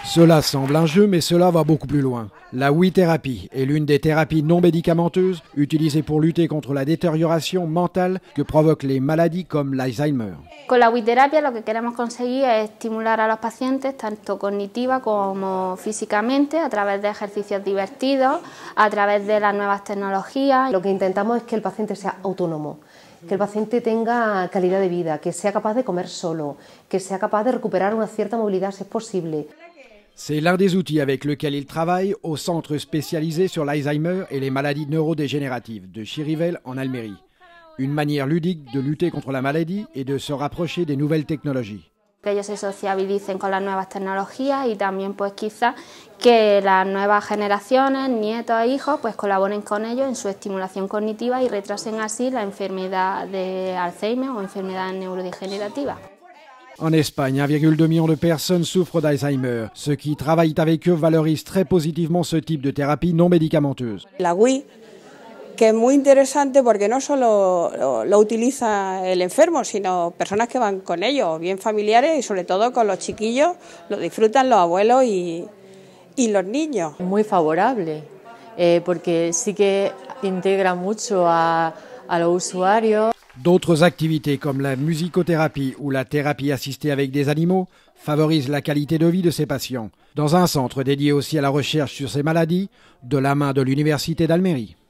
Cela semble un jeu, mais cela va beaucoup plus loin. La Ouï-thérapie est l'une des thérapies non médicamenteuses utilisées pour lutter contre la détérioration mentale que provoquent les maladies comme l'Alzheimer. Con la Ouï-terapia lo que queremos conseguir es estimular a los pacientes tanto cognitiva como físicamente a través de ejercicios divertidos, a través de las nuevas tecnologías. Lo que intentamos es que el paciente sea autónomo, que el paciente tenga calidad de vida, que sea capaz de comer solo, que sea capaz de recuperar una cierta movilidad si es posible. C'est l'un des outils avec lequel il travaille au centre spécialisé sur l'Alzheimer et les maladies neurodégénératives de Chirivel en Almérie. Une manière ludique de lutter contre la maladie et de se rapprocher des nouvelles technologies. Que ellos se sociabilicen con las nuevas tecnologías y también pues quizás que las nuevas generaciones, nietos e hijos pues colaboren con ellos en su estimulación cognitiva y retrasen así la enfermedad de Alzheimer o enfermedad neurodegenerativa. En Espagne, 1,2 million de personnes souffrent d'Alzheimer. Ceux qui travaillent avec eux valorisent très positivement ce type de thérapie non médicamenteuse. La Wii, que es muy interesante porque no solo lo utiliza el enfermo, sino personas que van con ellos, bien familiares y sobre todo con los chiquillos, lo disfrutan los abuelos y los niños. Muy favorable, porque sí que integra mucho a los usuarios. D'autres activités comme la musicothérapie ou la thérapie assistée avec des animaux favorisent la qualité de vie de ces patients, dans un centre dédié aussi à la recherche sur ces maladies, de la main de l'Université d'Almérie.